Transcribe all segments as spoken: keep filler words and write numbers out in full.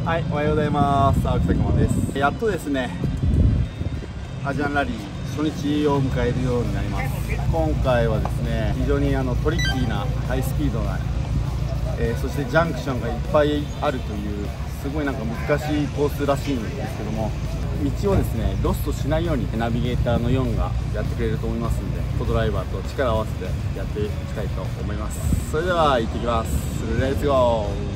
はい、おはようございます。青木拓磨です。やっとですね、アジアンラリー初日を迎えるようになります。今回はですね、非常にあのトリッキーなハイスピードな、えー、そしてジャンクションがいっぱいあるというすごいなんか難しいコースらしいんですけども、道をですねロストしないようにナビゲーターのヨンがやってくれると思いますので、コドライバーと力を合わせてやっていきたいと思います。それでは行ってきます。レッツゴー。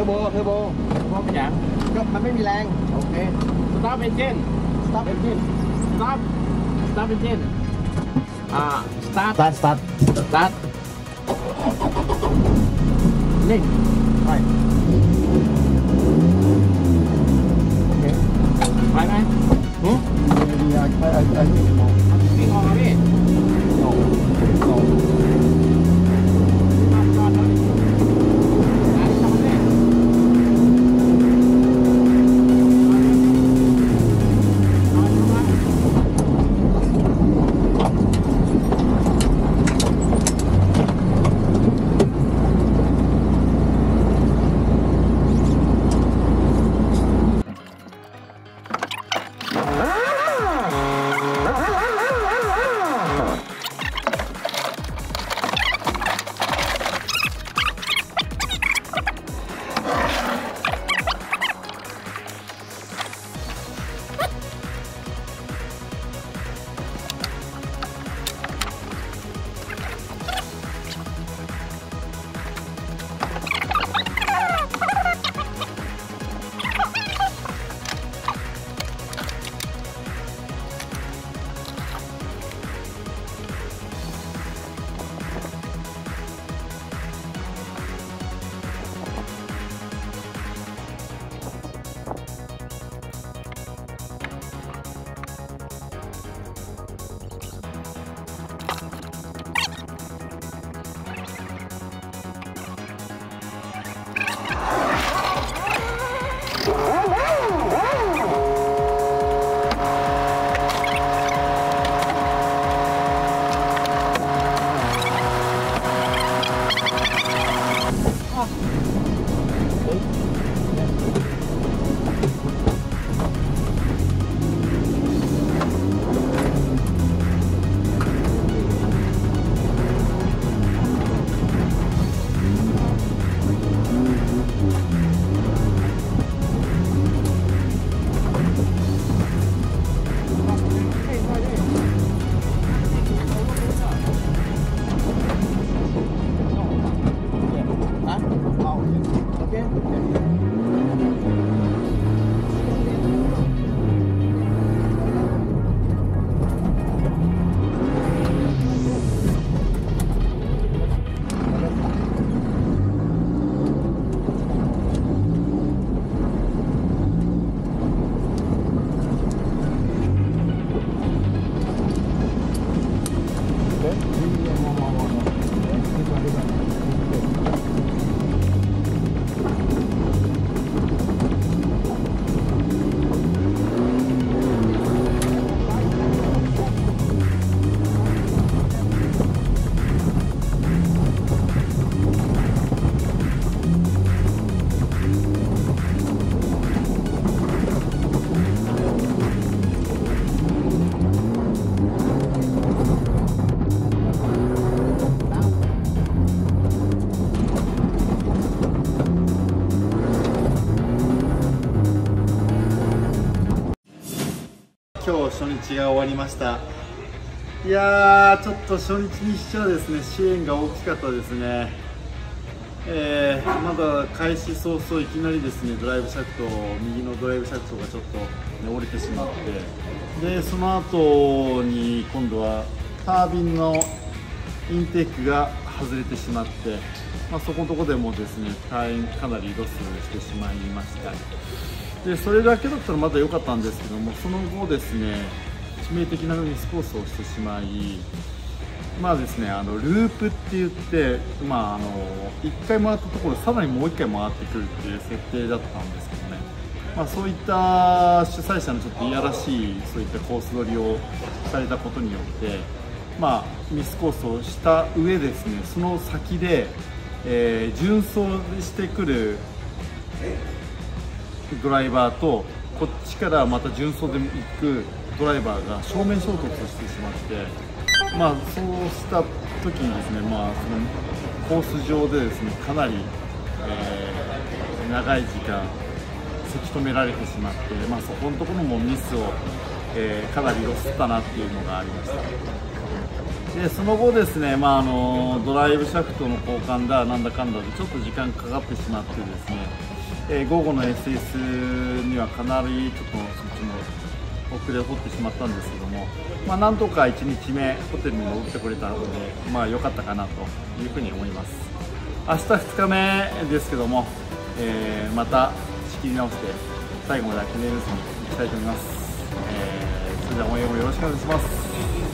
โบเทอร์โบพร้อมเป็นอย่างก็มันไม่มีแรงโอเคสตาร์ทเอนจินสตาร์ทเอนจินสตาร์ทสตาร์ทเอนจินอ่าสตาร์ทสตาร์ทสตาร์ทนี่ไปโอเคไปไหมหืมไอ้ไอ้ไอ้วิ่งออกวิ่งออกมาพี่ออกออก今日初日が終わりました。いやー、ちょっと初日にしてはですね、支援が大きかったですね。えー、まだ開始早々いきなりですね、ドライブシャフト、右のドライブシャフトがちょっと、ね、折れてしまって、でその後に今度はタービンのインテークが外れてしまって、まあ、そこのところでもですね、大変かなりロスしてしまいました。でそれだけだったらまだ良かったんですけども、その後ですね、致命的なミスコースをしてしまい、まあですね、あのループって言って、まあ、あのいっかい回ったところさらにもういっかい回ってくるっていう設定だったんですけどね、まあ、そういった主催者のちょっといやらしいそういったコース取りをされたことによって、まあ、ミスコースをした上ですね、その先で、えー、順走してくるドライバーとこっちからまた順走で行くドライバーが正面衝突してしまって、まあ、そうした時にですね、まあ、そのコース上でですね、かなり、えー、長い時間せき止められてしまって、まあ、そこのところもミスを、えー、かなりロスったなっていうのがありました。 でその後ですね、まあ、あのドライブシャフトの交換だなんだかんだでちょっと時間かかってしまってですね、えー、午後の エスエス にはかなりちょっとそっちの遅れを取ってしまったんですけども、まあ、なんとかいちにちめホテルに戻ってこれたので、まあ良かったかなというふうに思います。明日ふつかめですけども、えー、また仕切り直して最後までアキネルソンに行きたいと思います。えー、それでは応援をよろしくお願いします。